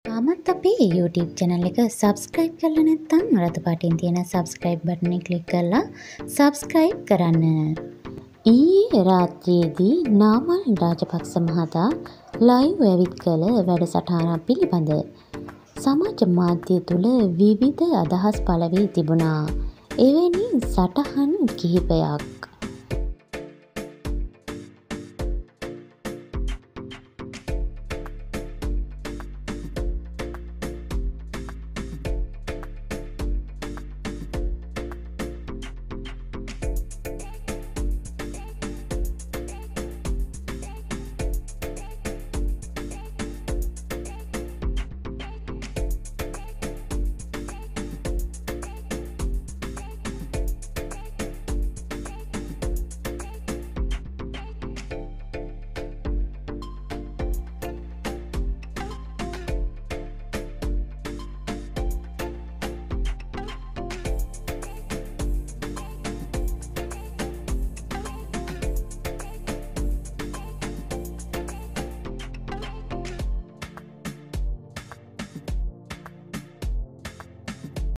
තාමත් අපේ YouTube channel එක subscribe කරලා නැත්නම් රතු පාටින් තියෙන subscribe button එක click කරලා subscribe කරන්න. ඊයේ රාත්‍රියේදී නාමල් රාජපක්ෂ මහතා live ඇවිත් කළ වැඩසටහනක් පිළිබඳ සමාජ මාධ්‍ය තුල විවිධ අදහස් පළ වී තිබුණා. එවැනි සටහන් කිහිපයක්